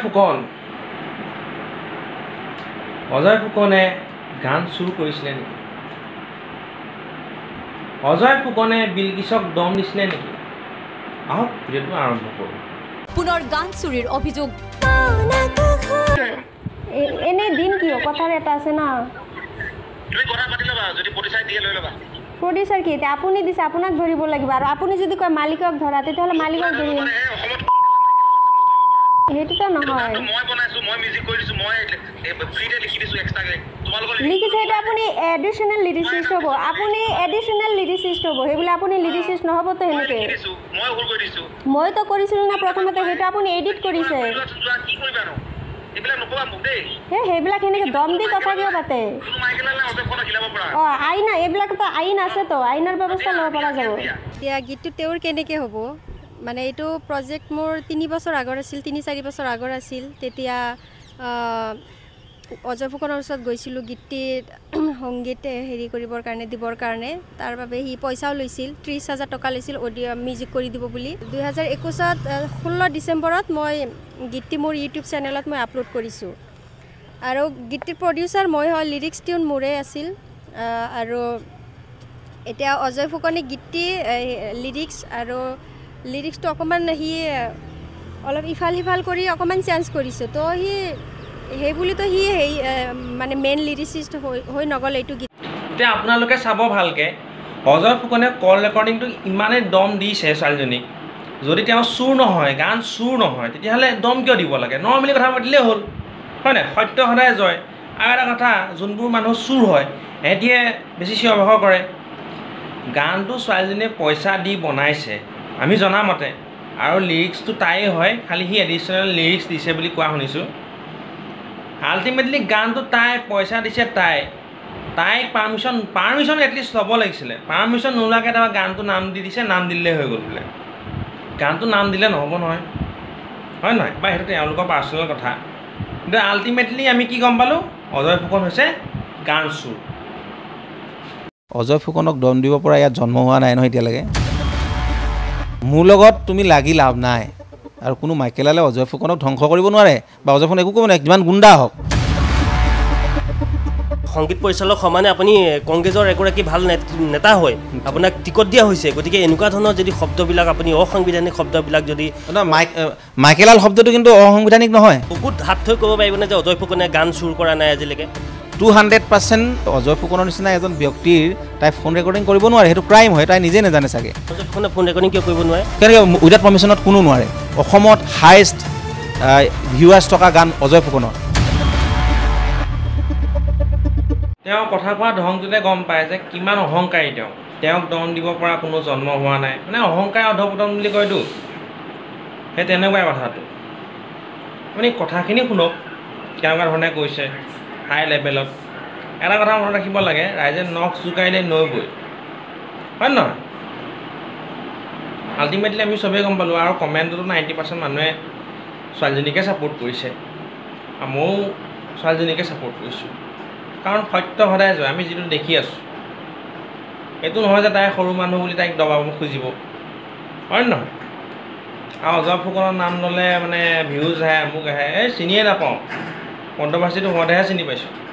ফুকন অজয় ফুকনে গান চুৰ কৰিছিলে নেকি? অজয় ফুকনে বিলকিছক দম দিছিলে নেকি? আহক ভিডিঅ'টো আৰম্ভ কৰোঁ। পুনৰ গান চুৰিৰ অভিযোগ। এনে দিন কিয় কথাৰ এটা আছে না। তুমি কথা পাতি লবা যদি প্ৰতিচাৰ দিয়ে লৈ লবা। প্ৰডিউচাৰ কি এতিয়া আপুনি দিছে আপোনাক ধৰিব লাগিব আৰু আপুনি যদি কয় মালিকক ধৰা তেতিয়াহ'লে মালিকক ধৰিব। সেইটোতো নহয়। মই বনাইছো মই মিউজিক কৰিছো মই ফ্ৰীতে লিখি দিছো এক্সট্ৰাকে তোমালোকৰ লিখিছে সেইটো আপুনি এডিশনাল লিৰিচিষ্ট হ'ব। আপুনি এডিশনাল লিৰিচিষ্ট হ'ব। সেইবুলি আপুনি লিৰিচিষ্ট নহ'বতো সেনেকৈ। মই ভুল কৰি দিছো। মইতো কৰিছিলোঁ না প্ৰথমতে সেইটো আপুনি এডিট কৰিছে। কি কৰিবা নো এইবিলাক নকবা মোক দেই। সেইবিলাক সেনেকৈ দম দি কথা কিয় পাতে? আইন এইবিলাকতো আইন আছেতো আইনৰ ব্যৱস্থা ল'ব পৰা যাব। এতিয়া গীতটো তেওঁৰ কেনেকৈ হ'ব মানে এইটো প্ৰজেক্ট মোৰ 3 বছৰ আগৰ আছিল 3-4 বছৰ আগৰ আছিল। তেতিয়া অজয় ফুকনৰ ওচৰত গৈছিলোঁ গীতটিত সংগীত হেৰি কৰিবৰ কাৰণে দিবৰ কাৰণে। তাৰ বাবে সি পইচাও লৈছিল 30,000 টকা লৈছিল অডিঅ' মিউজিক কৰি দিব বুলি। 2021 16 ডিচেম্বৰত মই গীতটি মোৰ ইউটিউব চেনেলত মই আপলোড কৰিছোঁ আৰু গীতটিৰ প্ৰডিউচাৰ মই হয় লিৰিক্স টিউন মোৰে আছিল। আৰু এতিয়া অজয় ফুকনে গীতটি লিৰিক্সটো অকণমান সি অলপ ইফাল সিফাল কৰি অকণমান চেঞ্জ কৰিছে তো সেইবুলিতো সি মানে মেইন লিৰিচিষ্ট হৈ নগ'ল এইটো গীত। এতিয়া আপোনালোকে চাব ভালকৈ অজয় ফুকনে কল ৰেকৰ্ডিংটো ইমানেই দম দিছে ছোৱালীজনীক। যদি তেওঁ চুৰ নহয় গান চুৰ নহয় তেতিয়াহ'লে দম কিয় দিব লাগে? নৰ্মেলি কথা পাতিলেই হ'ল হয় নাই? সত্য সদায় জয়। আৰু এটা কথা যোনবোৰ মানুহ চুৰ হয় সিহঁতিয়ে বেছি চিঞৰ বাখৰ কৰে। গানটো ছোৱালীজনীয়ে পইচা দি বনাইছে আমি জনামতে আৰু লিৰিক্সটো তাইয়ে হয় খালি সি এডিশ্যনেল লিৰিক্স দিছে বুলি কোৱা শুনিছোঁ। আল্টিমেটলি গানটো তাই পইচা দিছে তাইক পাৰ্মিশ্যন এটলিষ্ট ল'ব লাগিছিলে। পাৰ্মিশ্যন নোলোৱাকৈ তাৰ গানটো নাম দি দিছে নাম দিলেই হৈ গ'ল বোলে। গানটো নাম দিলে নহ'ব নহয় হয় নহয় বা সেইটো তেওঁলোকৰ পাৰ্চনেল কথা। কিন্তু আল্টিমেটলি আমি কি গম পালোঁ অজয় ফুকন হৈছে গান চুৰ। অজয় ফুকনক দম দিব পৰা ইয়াত জন্ম হোৱা নাই নহয় এতিয়ালৈকে। মোৰ লগত তুমি লাগি লাভ নাই আৰু কোনো মাইকেলালে অজয় ফুকনক ধ্বংস কৰিব নোৱাৰে বা অজয় ফুকন একো কৰিব নোৱাৰে যিমান গুণ্ডা হওক। সংগীত পৰিচালক সমানে আপুনি কংগ্ৰেছৰ এগৰাকী ভাল নেতা হয় আপোনাক টিকট দিয়া হৈছে। গতিকে এনেকুৱা ধৰণৰ যদি শব্দবিলাক আপুনি অসাংবিধানিক শব্দবিলাক যদি মাইকেলাল শব্দটো কিন্তু অসাংবিধানিক নহয়। বহুত হাত থৈ ক'ব পাৰিবনে যে অজয় ফুকনে গান চুৰ কৰা নাই আজিলৈকে? 200% অজয় ফুকনৰ নিচিনা এজন ব্যক্তিৰ তাই ফোন ৰেকৰ্ডিং কৰিব নোৱাৰে। সেইটো ক্ৰাইম হয় তাই নিজে নাজানে চাগে। অজয় ফুকনে ফোন ৰেকৰ্ডিং কিয় কৰিব নোৱাৰে? কেনেকৈ উইদাউট পাৰ্মিশ্যনত কোনো নোৱাৰে। অসমত হাইষ্ট ভিউৱাৰ্ছ থকা গান অজয় ফুকনৰ। তেওঁ কথা কোৱা ধংটোতে গম পায় যে কিমান অহংকাৰী তেওঁক দম দিব পৰা কোনো জন্ম হোৱা নাই। মানে অহংকাৰ অধপতন বুলি কয়তো সেই তেনেকুৱাই কথাটো। আপুনি কথাখিনি শুনক কেনেকুৱা ধৰণে কৈছে হাই লেভেলত। এটা কথা মনত ৰাখিব লাগে ৰাইজে নখ জোকাৰিলে নৈ বৈ হয় নহয়? আল্টিমেটলি আমি চবেই গম পালোঁ আৰু কমেণ্টতো 90% মানুহে ছোৱালীজনীকে ছাপোৰ্ট কৰিছে আৰু ময়ো ছোৱালীজনীকে ছাপোৰ্ট কৰিছোঁ। কাৰণ সত্য সদায় জয়। আমি যিটো দেখি আছোঁ এইটো নহয় যে তাই সৰু মানুহ বুলি তাইক দবাব খুজিব হয় নহয়? আৰু অজয় ফুকনৰ নাম ল'লে মানে ভিউজ আহে আমুক আহে চিনিয়ে নাপাওঁ। কণ্ট্ৰভাৰ্চিটো হোৱাতেহে চিনি পাইছোঁ।